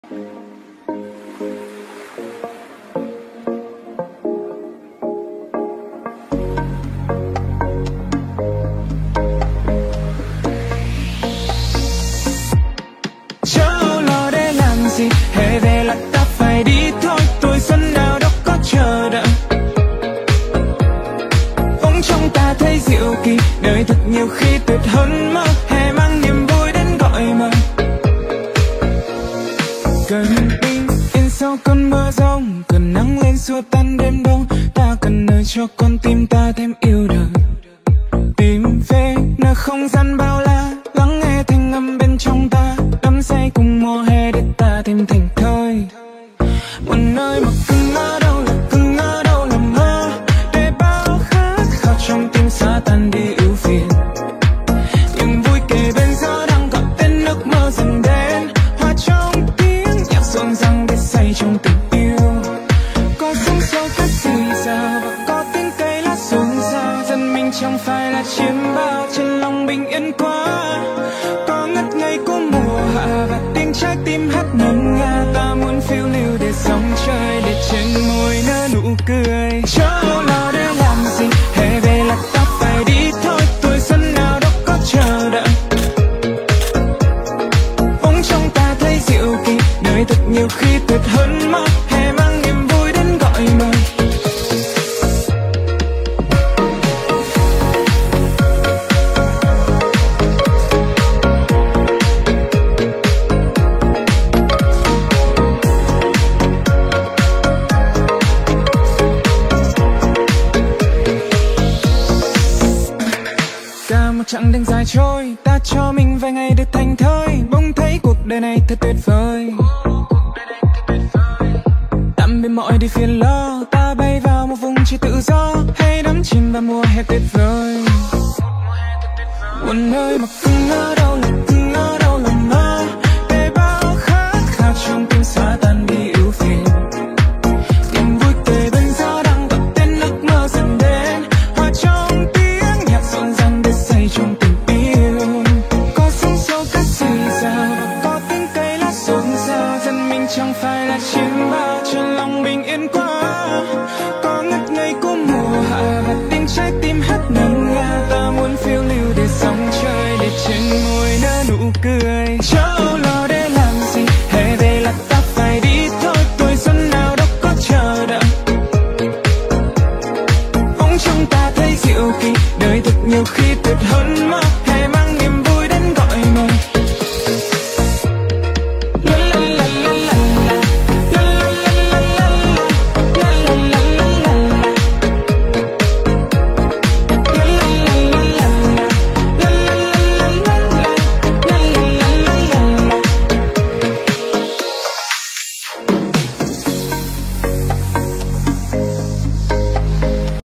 Chớ lo để làm gì, hè về là ta phải đi thôi. Tuổi xuân nào đâu có chờ đợi. Bỗng trong ta thấy diệu kỳ, đời thật nhiều khi tuyệt hơn mơ. Hè mang niềm vui đến gọi mời. Cần bình yên sau cơn mưa giông, cần nắng lên xua tan đêm đông. Ta cần nơi cho con tim ta thêm yêu đời. Tìm về nơi không gian bao la, lắng nghe thanh âm bên trong ta. Đắm say cùng mùa hè để ta thêm thành thơi. Một nơi mà cưng ở đâu là cưng, ở đâu là mơ. Để bao khát khao trong tim xóa tan đi ưu phiền. Niềm vui kề bên gió đang gọi tên ước mơ dần đến. Hòa trong tiếng nhạc rộn ràng để say trong tình yêu. Có sóng sâu cát rì rào và có tiếng cây lá rộn rào. Dân mình chẳng phải là chiêm bao, trên lòng bình yên quá. Có ngất ngây của mùa hạ và tiếng trái tim hát ngân nga. Ta muốn phiêu lưu để sóng chơi, để trên môi nở nụ cười. Chớ lo để làm gì, hè về là ta phải đi thôi. Tuổi xuân nào đâu có chờ đợi. Bỗng trong ta thấy diệu kỳ, đời thật nhiều khi tuyệt hơn mơ. Hè mang niềm vui đến gọi mời. Cả một chặng đường dài trôi, ta cho mình vài ngày được thành thơi. Bỗng thấy cuộc đời này thật tuyệt vời. Tạm biệt mọi điều phiền lo, ta bay vào một vùng chỉ tự do. Hãy đắm chìm vào mùa hè tuyệt vời. Một nơi mà cưng ở đâu là cưng, ở đâu là mơ. Để bao khát khao trong tim xóa tan đi ưu phiền. Niềm vui kề bên gió đang gọi tên ước mơ dần đến. Hòa trong tiếng nhạc rộn ràng để say trong tình yêu. Có sóng sâu cát rì rào và có tiếng cây lá rộn rào. Dân mình chẳng phải là chiêm bao, trên lòng bình yên quá. Có